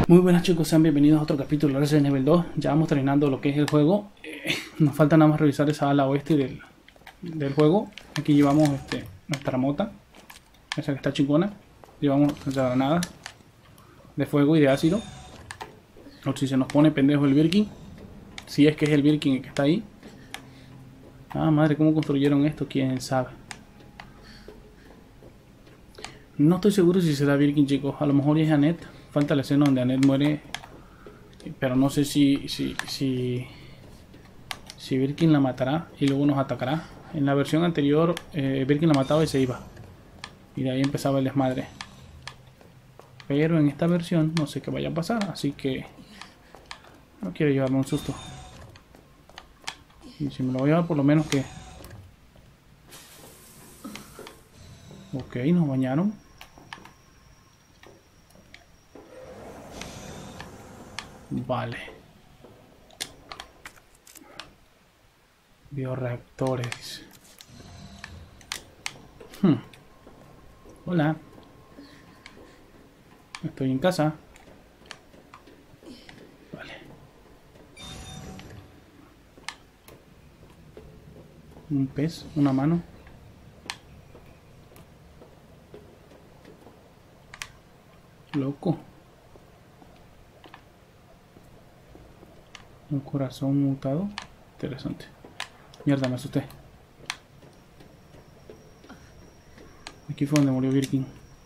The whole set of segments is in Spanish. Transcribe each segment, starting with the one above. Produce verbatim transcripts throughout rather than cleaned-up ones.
Muy buenas chicos, sean bienvenidos a otro capítulo de Resident Evil dos. Ya vamos terminando lo que es el juego. eh, Nos falta nada más revisar esa ala oeste del, del juego. Aquí llevamos este, nuestra mota, esa que está chingona. Llevamos nuestra granada de fuego y de ácido. O si se nos pone pendejo el Birkin, si es que es el Birkin el que está ahí. Ah madre, ¿cómo construyeron esto? Quién sabe. No estoy seguro si será Birkin, chicos. A lo mejor es Annette. Falta la escena donde Annette muere, pero no sé si si si, si Birkin la matará y luego nos atacará. En la versión anterior eh, Birkin la mataba y se iba, y de ahí empezaba el desmadre. Pero en esta versión no sé qué vaya a pasar, así que no quiero llevarme un susto. Y si me lo voy a llevar, por lo menos que... Ok, nos bañaron. Vale. Bioreactores. Hmm. Hola. Estoy en casa. Vale. Un pez, una mano. Loco. Un corazón mutado. Interesante. Mierda, me asusté. Aquí fue donde murió Birkin.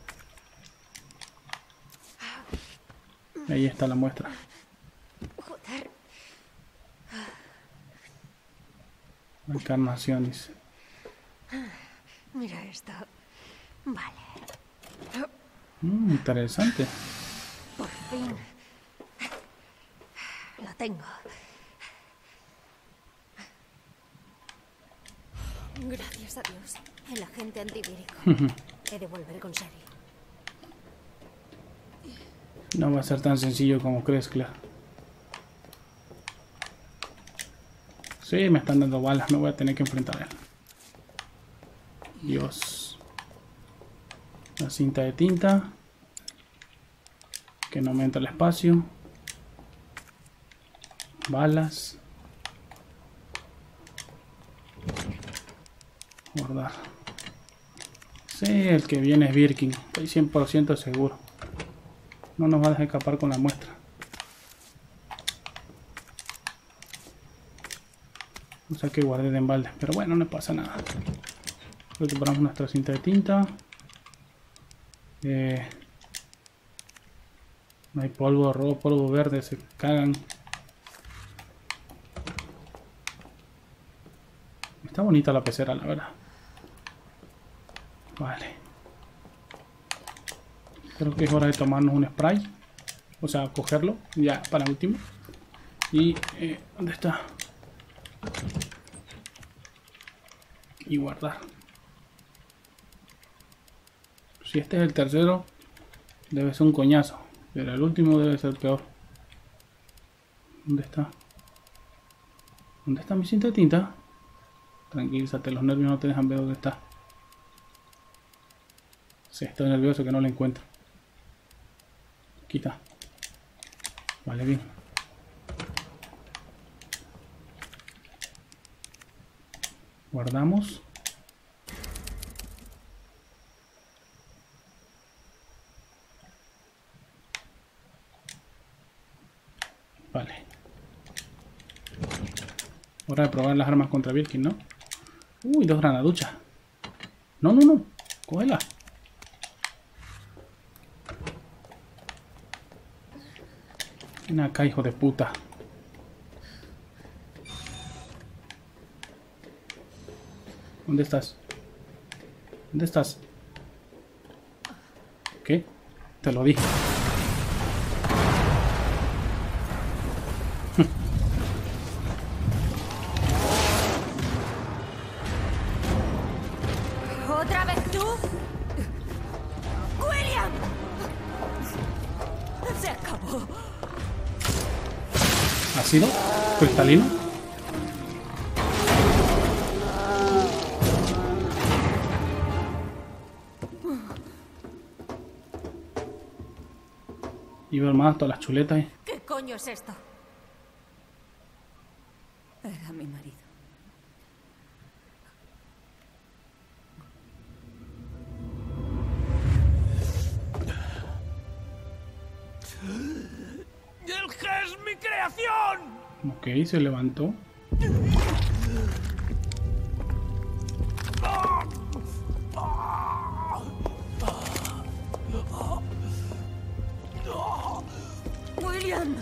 Ahí está la muestra. Joder. Encarnaciones. Mira esto. Vale. Mm, interesante. Por fin. Lo tengo. Gracias a Dios. El agente antivírico. He de volver con Sherry. No va a ser tan sencillo como crees, Claire. Sí, me están dando balas. Me voy a tener que enfrentar a él. Dios. La cinta de tinta. Que no me entra el espacio. Balas. Guardar. Sí, el que viene es Birkin. Estoy cien por ciento seguro. No nos va a dejar escapar con la muestra. O sea que guardé de embalde. Pero bueno, no pasa nada. Recuperamos nuestra cinta de tinta. Eh, no hay polvo rojo, polvo verde. Se cagan. Está bonita la pecera, la verdad. Vale. Creo que es hora de tomarnos un spray. O sea, cogerlo. Ya para último. Y... Eh, ¿dónde está? Y guardar. Si este es el tercero, debe ser un coñazo. Pero el último debe ser peor. ¿Dónde está? ¿Dónde está mi cinta de tinta? Tranquilízate, los nervios no te dejan ver dónde está. Sí, estoy nervioso que no la encuentro. Aquí está. Vale, bien. Guardamos. Vale. Hora de probar las armas contra Birkin, ¿no? Uy, dos granaduchas. No, no, no. Cógela. Ven acá, hijo de puta. ¿Dónde estás? ¿Dónde estás? ¿Qué? Te lo dije. ¿Otra vez tú? ¡William! Se acabó. ¿Ácido? ¿Cristalino? Y ver más todas las chuletas. ¿Eh? ¿Qué coño es esto? Era mi marido. ¡El G es mi creación! Ok, se levantó. ¡William!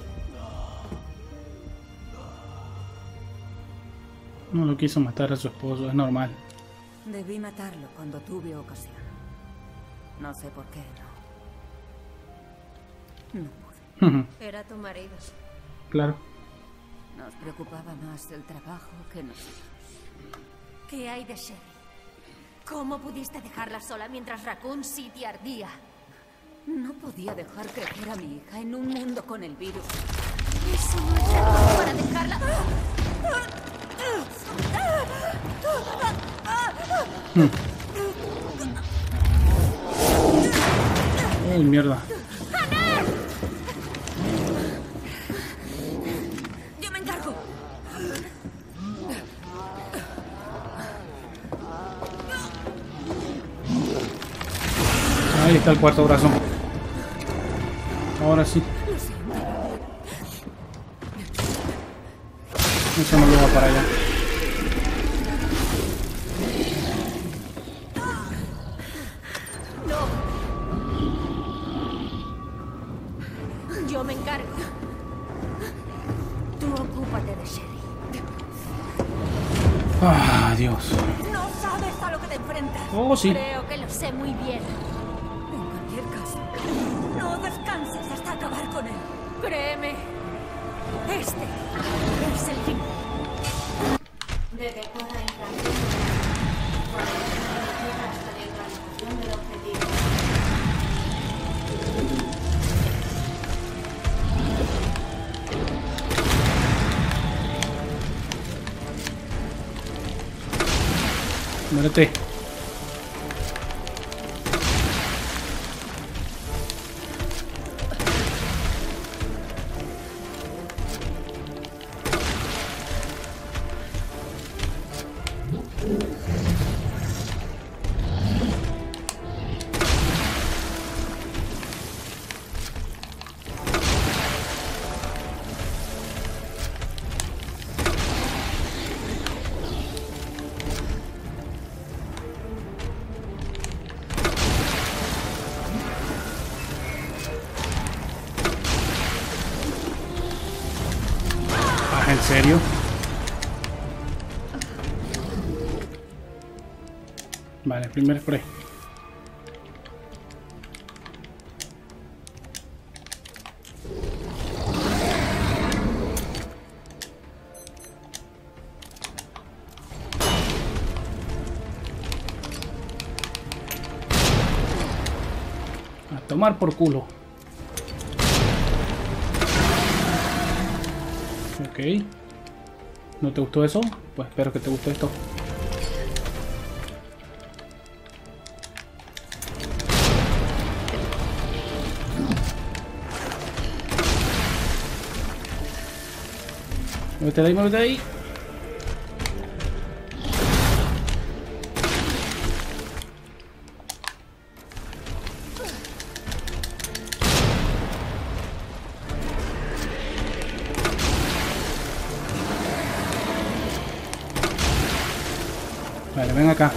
No lo quiso matar a su esposo, es normal. Debí matarlo cuando tuve ocasión. No sé por qué, no. No pude. Era tu marido. Claro. Nos preocupaba más el trabajo que nosotros. ¿Qué hay de Sherry? ¿Cómo pudiste dejarla sola mientras Raccoon City ardía? No podía dejar crecer a mi hija en un mundo con el virus. Eso no es razón para dejarla. Uy, mierda. ¡Yo me encargo! Ahí está el cuarto brazo. Ahora sí. Eso no lo va para allá. Yo me encargo. Tú ocúpate de Sherry. Ah, Dios. No sabes a lo que te enfrentas. Oh, sí. Creo que lo sé muy bien. En cualquier caso, no descanses hasta acabar con él. Créeme. Este es el fin. Detectada infracción. Hasta neutralización del objetivo. Muérete. ¿En serio? Vale, primer spray. A tomar por culo. Ok. ¿No te gustó eso? Pues espero que te guste esto. Muévete de ahí, muévete de ahí. Vale, ven acá.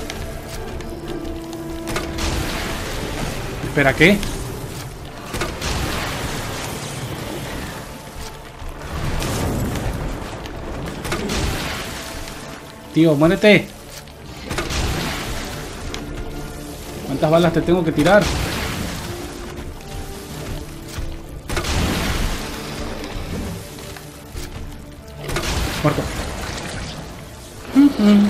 Espera, ¿qué? Tío, muérete. ¿Cuántas balas te tengo que tirar? Muerto. Uh-huh.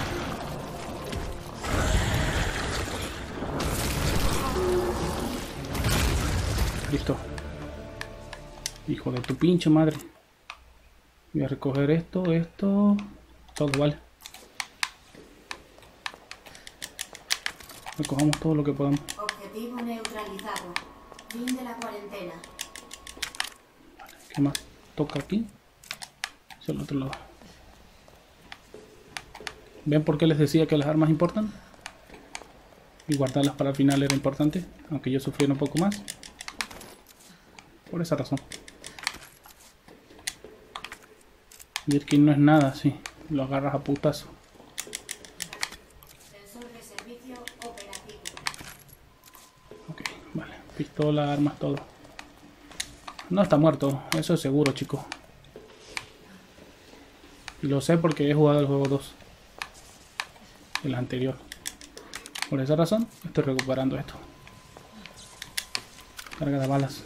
Listo. Hijo de tu pinche madre. Voy a recoger esto, esto. Todo, vale. Recojamos todo lo que podamos. Objetivo neutralizado. Fin de la cuarentena. ¿Qué más toca aquí? Es el otro lado. ¿Ven por qué les decía que las armas importan? Y guardarlas para el final era importante, aunque yo sufriera un poco más. Por esa razón. Birkin no es nada, sí. Lo agarras a putazo. Sensor de servicio operativo. Ok, vale. Pistola, armas, todo. No está muerto, eso es seguro, chicos. Y lo sé porque he jugado el juego dos. El anterior. Por esa razón estoy recuperando esto. Carga de balas.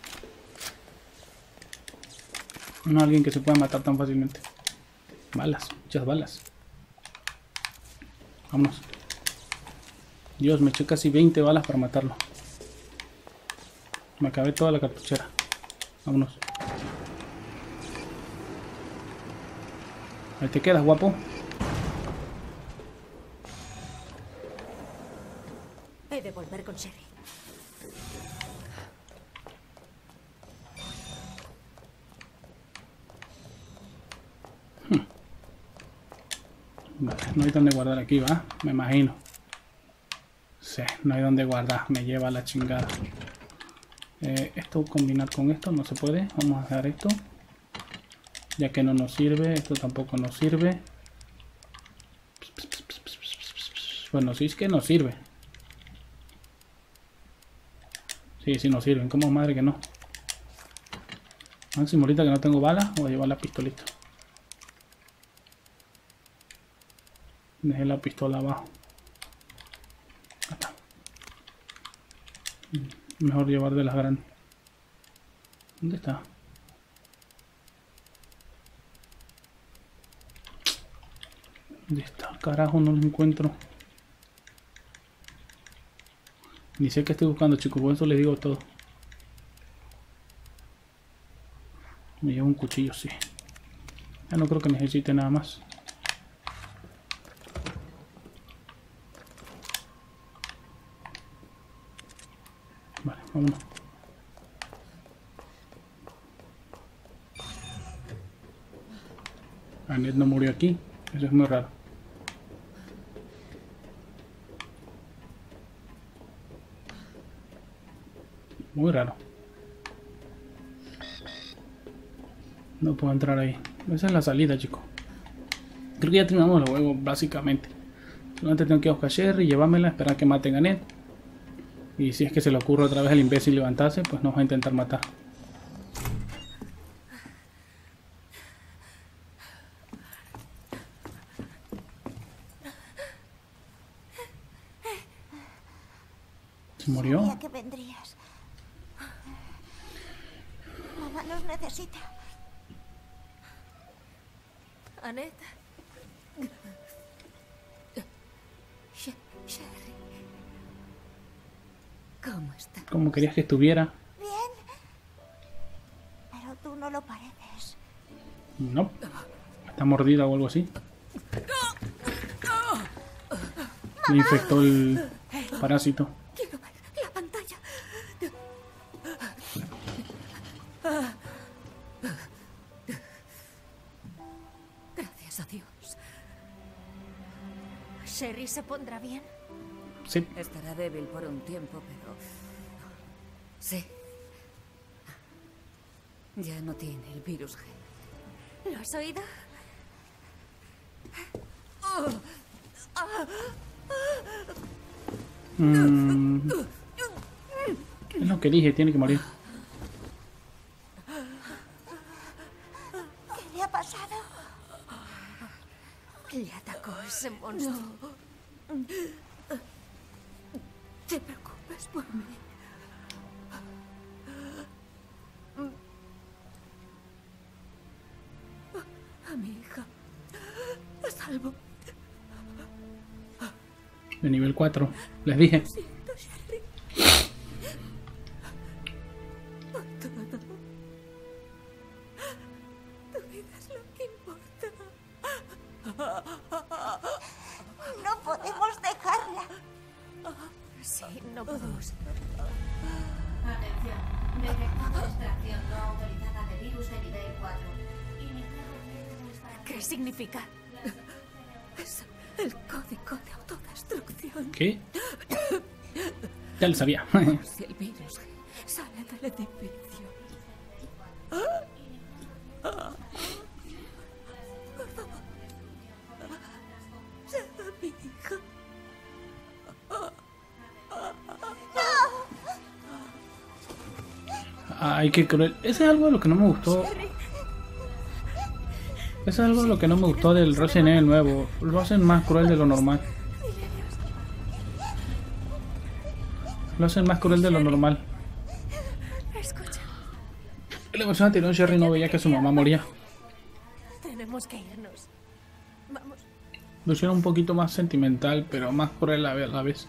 No alguien que se pueda matar tan fácilmente. Balas, muchas balas. Vámonos. Dios, me eché casi veinte balas para matarlo. Me acabé toda la cartuchera. Vámonos. Ahí te quedas, guapo. He de volver con Sherry. Vale, no hay donde guardar aquí, ¿va? Me imagino. Sí, no hay donde guardar. Me lleva la chingada. Eh, esto combinar con esto no se puede. Vamos a dejar esto. Ya que no nos sirve. Esto tampoco nos sirve. Bueno, sí es que nos sirve. Sí, sí nos sirven. Como madre que no. Máximo ahorita que no tengo balas, voy a llevar la pistolita. Dejé la pistola abajo. Ahí está. Mejor llevar de las grandes. ¿Dónde está? ¿Dónde está? Carajo, no lo encuentro. Ni sé qué estoy buscando, chicos. Por eso les digo todo. Me llevo un cuchillo, sí. Ya no creo que necesite nada más. Vale, vámonos. Annette no murió aquí. Eso es muy raro. Muy raro. No puedo entrar ahí. Esa es la salida, chicos. Creo que ya terminamos el juego, básicamente. Solamente tengo que ir a buscar a Sherry, llevármela, esperar que maten a Annette. Y si es que se le ocurre otra vez al imbécil levantarse, pues nos va a intentar matar. ¿Se murió? Sabía que vendrías. Mamá nos necesita. Annette. Sh- Sherry. ¿Cómo está? Como querías que estuviera. Bien. Pero tú no lo pareces. No. Está mordida o algo así. Me infectó el parásito. Quiero ver la pantalla. Gracias a Dios. ¿Sherry se pondrá bien? Sí. Estará débil por un tiempo, pero... Sí. Ya no tiene el virus G. ¿Lo has oído? Mm. Es lo que dije, tiene que morir. ¿Qué le ha pasado? Le atacó ese monstruo. Te preocupes por mí. A mi hija. A salvo. De nivel cuatro. Les dije. Siento, Sherry. Por todo. Tu vida es lo que importa. No podemos dejarla. Sí, no podemos. Atención. Detectado extracción no autorizada de virus. ¿Qué significa? Es el código de autodestrucción. ¿Qué? Ya lo sabía. Si el virus sale del edificio. Por favor. Sea mi hija. Ay, qué cruel. Ese es algo de lo que no me gustó. Eso es algo de lo que no me gustó del Resident Evil nuevo. Lo hacen más cruel de lo normal. Lo hacen más cruel de lo normal. Escucha. En la versión anterior Sherry no veía que su mamá moría. Tenemos que irnos. Vamos. Lo hicieron un poquito más sentimental, pero más cruel a la vez.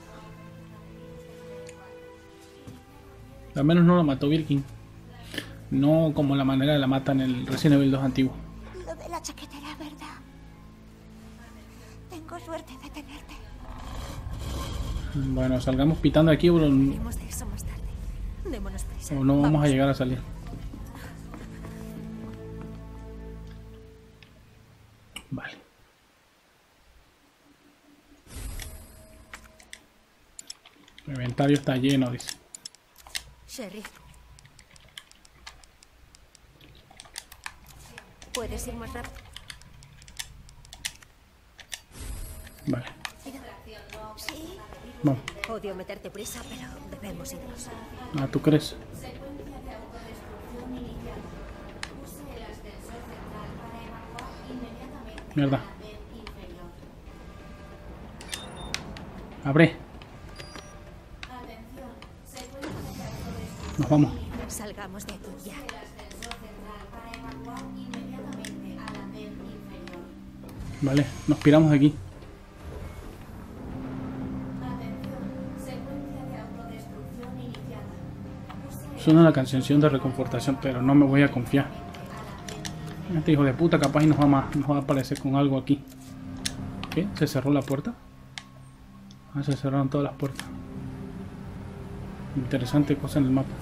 Al menos no la mató Birkin. No como la manera de la mata en el Resident Evil dos antiguo. Lo de la chaqueta era verdad. Tengo suerte de tenerte. Bueno, salgamos pitando aquí o, Debemos de eso más tarde. Démonos prisa. o no vamos a llegar a salir. Vale. El inventario está lleno, dice. Sherry. ¿Puedes ir más rápido? Vale. Sí, Vamos. Odio meterte prisa, pero debemos irnos. Ah, ¿tú crees? Mierda. Abre. Nos vamos. Salgamos de aquí ya. Vale, nos piramos de aquí. Suena la canción de reconfortación, pero no me voy a confiar. Este hijo de puta capaz y nos va, más, nos va a aparecer con algo aquí. ¿Qué? ¿Se cerró la puerta? Ah, se cerraron todas las puertas. Interesante cosa en el mapa.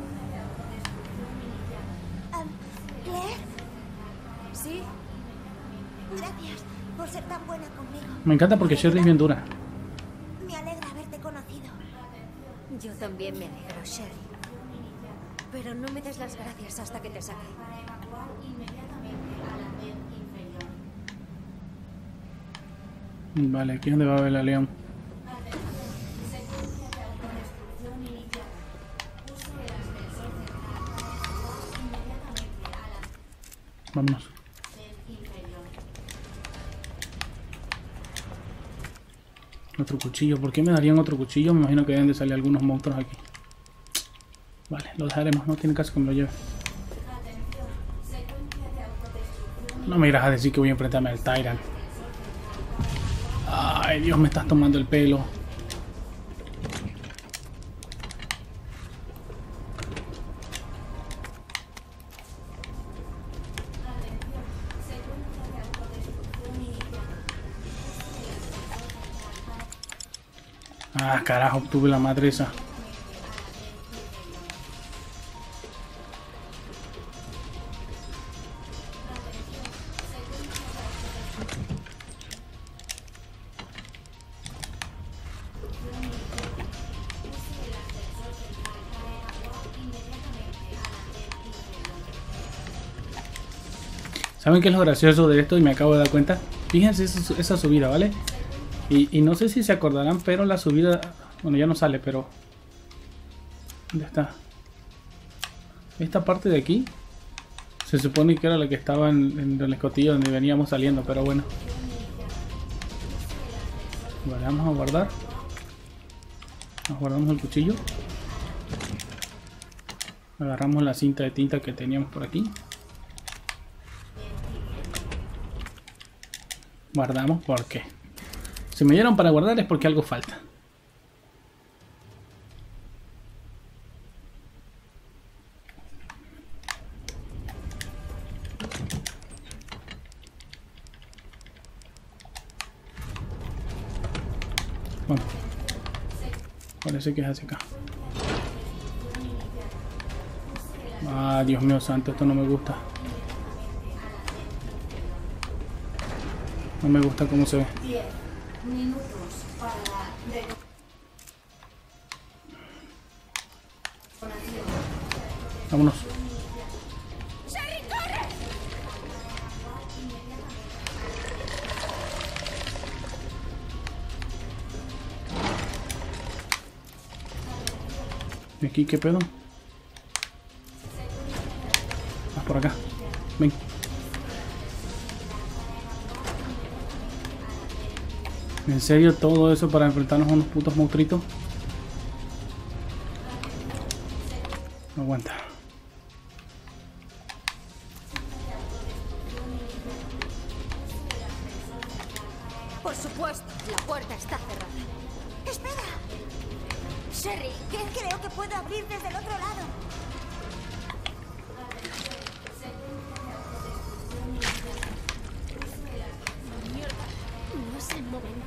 um, Claire, ¿Sí? gracias por ser tan buena conmigo. Me encanta porque Sherry es bien dura. Me alegra haberte conocido. Yo también me alegro, Sherry. Pero no me des las gracias hasta que te saque. Vale, aquí es donde va a ver la León. Vámonos. Otro cuchillo. ¿Por qué me darían otro cuchillo? Me imagino que deben de salir algunos monstruos aquí. Vale, lo dejaremos. No tiene caso que me lo lleve. No me irás a decir que voy a enfrentarme al Tyrant. Ay, Dios, me estás tomando el pelo. Ah, carajo, obtuve la madre esa. ¿Saben qué es lo gracioso de esto? Y me acabo de dar cuenta. Fíjense esa, esa subida, ¿vale? Y, y no sé si se acordarán, pero la subida... Bueno, ya no sale, pero... ¿Dónde está? Esta parte de aquí se supone que era la que estaba en, en el escotillo donde veníamos saliendo, pero bueno. Vale, vamos a guardar. Nos guardamos el cuchillo. Agarramos la cinta de tinta que teníamos por aquí. Guardamos porque si me dieron para guardar es porque algo falta. Bueno, parece que es hacia acá. Ah, Dios mío santo, esto no me gusta. No me gusta cómo se ve. diez minutos para la de... Vámonos. ¡Sherry, corre! ¿Y aquí qué pedo? Ah, por acá. Ven. ¿En serio todo eso para enfrentarnos a unos putos monstruitos? No aguanta. Por supuesto, la puerta está cerrada. ¡Espera! Sherry, ¿qué? Creo que puedo abrir desde el otro lado. Mierda, no es el momento.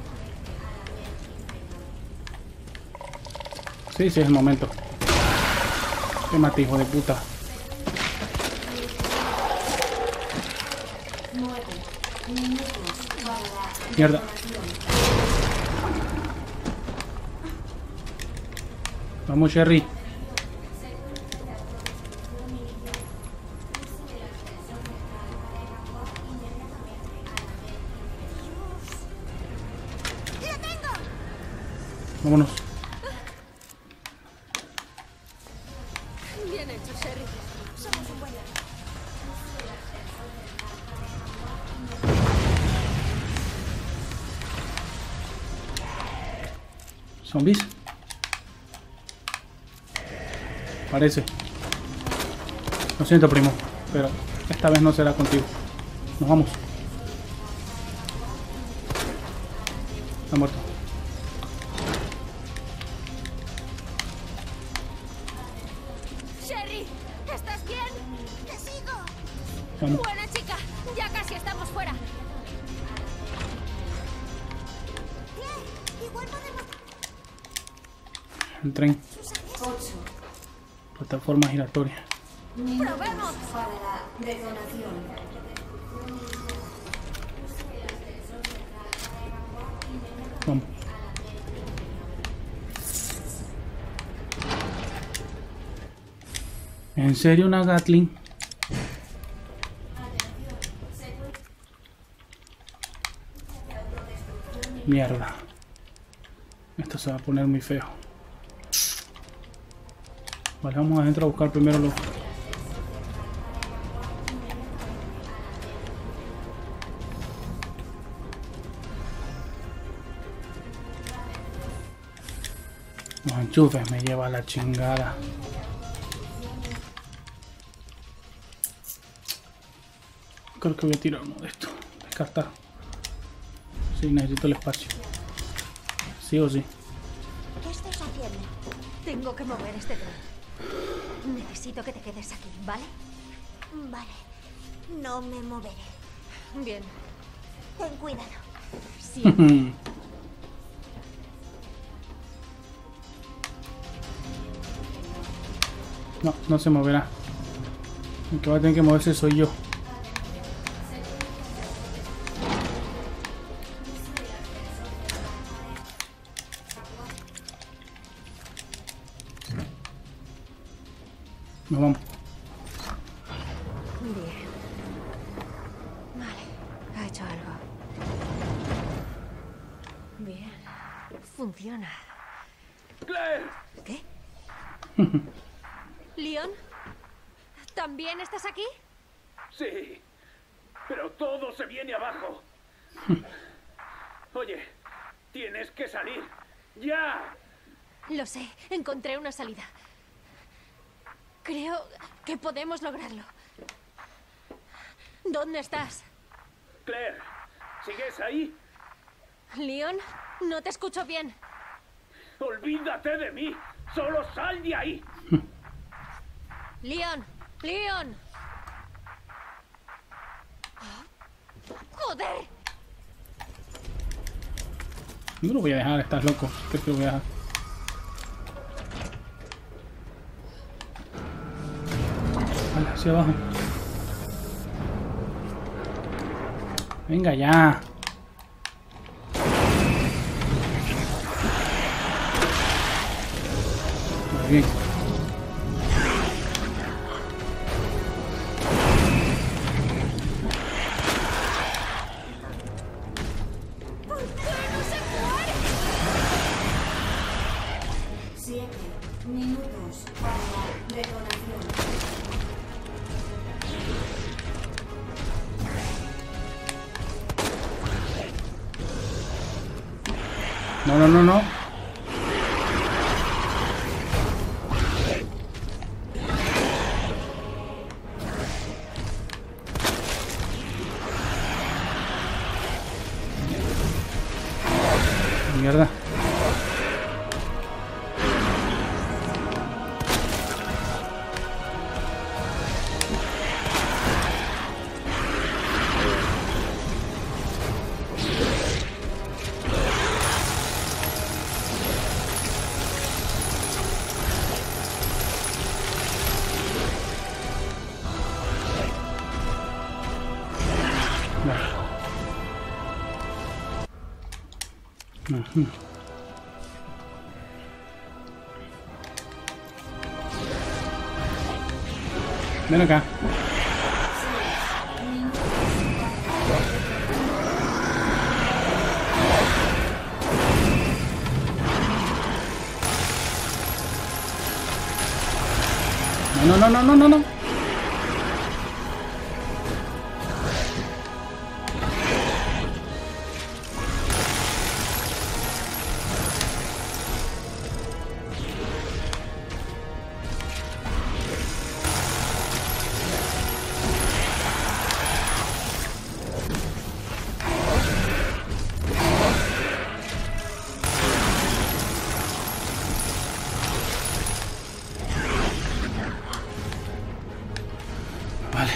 Sí, sí, es el momento. Qué mate, hijo de puta. Mierda. Vamos, Sherry. Vámonos. Bien hecho, Sherry. Somos un buen equipo. ¿Zombies? Parece. Lo siento, primo, pero esta vez no será contigo. Nos vamos. Está muerto. Sherry, ¿estás bien? ¡Te sigo! Vamos. Buena chica, ya casi estamos fuera. Bien, igual podemos... El tren. ocho Plataforma giratoria. minutos ¡Probemos! para la detonación. Vamos. ¿En serio una Gatling? Mierda. Esto se va a poner muy feo. Vale, vamos adentro a buscar primero los... Los enchufes, me lleva a la chingada. Creo que voy a tirar uno de estos. Descartar. Sí, necesito el espacio. Sí o sí. ¿Qué estás haciendo? Tengo que mover este tren. Necesito que te quedes aquí, ¿vale? Vale. No me moveré. Bien. Ten cuidado. Sí. No, no se moverá. El que va a tener que moverse soy yo. Nos vamos. Bien. Vale, ha hecho algo. Bien. Funciona. ¡Claire! ¿Qué? ¿Leon? ¿También estás aquí? Sí, pero todo se viene abajo. Oye, tienes que salir. ¡Ya! Lo sé, encontré una salida. Creo que podemos lograrlo. ¿Dónde estás? Claire, ¿sigues ahí? ¿Leon? No te escucho bien. Olvídate de mí. Solo sal de ahí. ¡Leon! ¡Leon! ¡Joder! No lo voy a dejar, estás loco. ¿Qué te lo voy a dejar? hacia abajo. Venga ya. Muy bien. Siete minutos para la detonación. No, no, no, no. Mierda. Ujú. Ven acá. No, no, no, no, no, no. Vale.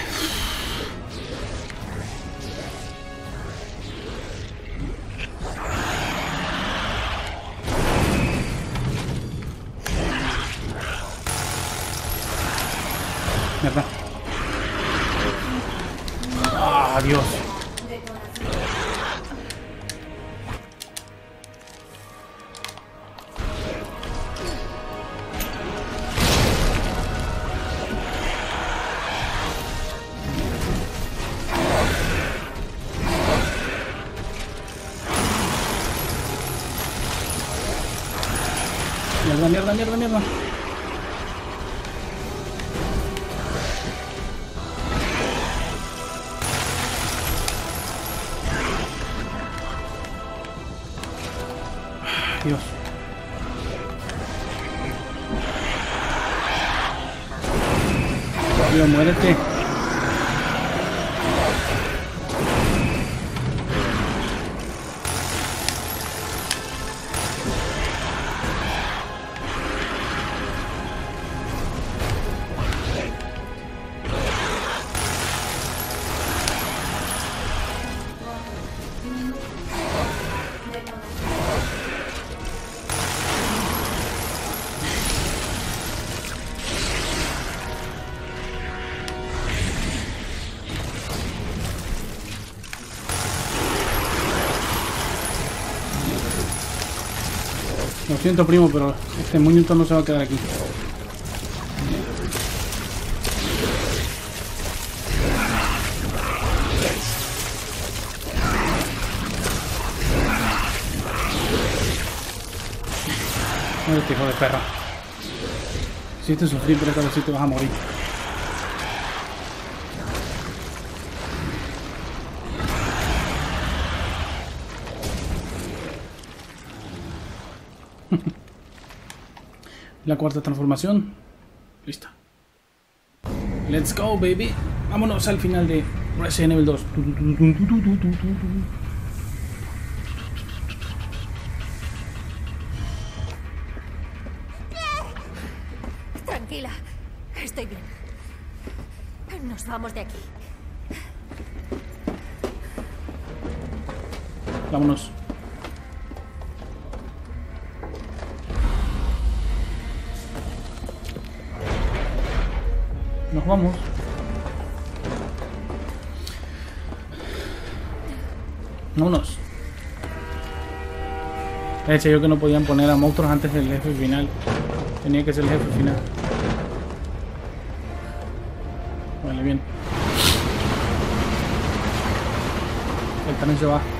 Mierda. Ah, Dios. Mierda, mierda, mierda, mierda. Dios. Dios, muérete. Lo siento, primo, pero este muñeco no se va a quedar aquí. Muérete, hijo de perra. Hiciste sufrir, pero esta vez sí te vas a morir. La cuarta transformación. Lista. Let's go, baby. Vámonos al final de Resident Evil dos. Tranquila, estoy bien. Nos vamos de aquí. Vámonos. Nos vamos. Vámonos. Decía yo que no podían poner a monstruos antes del jefe final. Tenía que ser el jefe final. Vale, bien. El tren se va.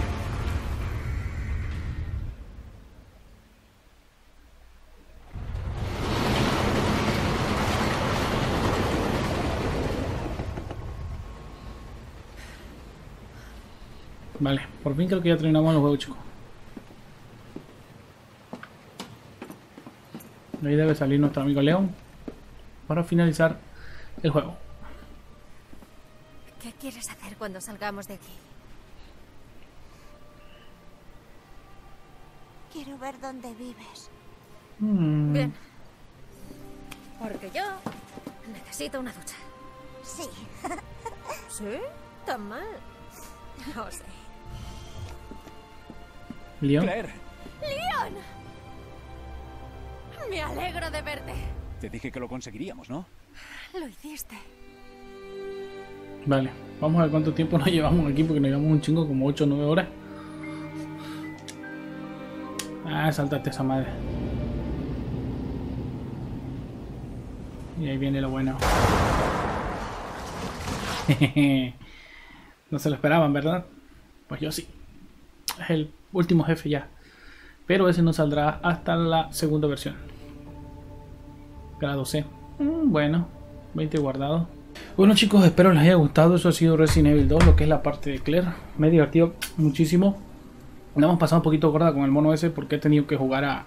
Vale, por fin creo que ya terminamos los juegos, chicos. Ahí debe salir nuestro amigo León para finalizar el juego. ¿Qué quieres hacer cuando salgamos de aquí? Quiero ver dónde vives. Hmm. Bien. Porque yo necesito una ducha. Sí. ¿Sí? ¿Tan mal? No sé. León. Claire, ¡Leon! Me alegro de verte. te dije que lo conseguiríamos, ¿no? Lo hiciste. Vale, vamos a ver cuánto tiempo nos llevamos aquí porque nos llevamos un chingo, como ocho o nueve horas. Ah, saltaste esa madre. Y ahí viene lo bueno. No se lo esperaban, ¿verdad? Pues yo sí. Es el último jefe ya. Pero ese no saldrá hasta la segunda versión. Grado C. Mm, bueno, veinte guardado. Bueno, chicos, espero les haya gustado. Eso ha sido Resident Evil dos, lo que es la parte de Claire. Me he divertido muchísimo. Nos hemos pasado un poquito gorda con el mono ese porque he tenido que jugar a...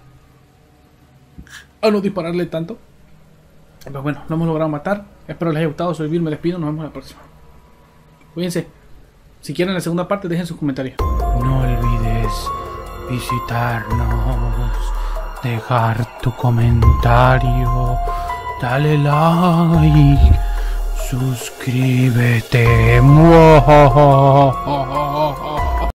a no dispararle tanto. Pues bueno, lo hemos logrado matar. Espero les haya gustado. Soy Bill, me despido. Nos vemos en la próxima. Cuídense. Si quieren la segunda parte, dejen sus comentarios. No olvides visitarnos, dejar tu comentario, dale like, suscríbete.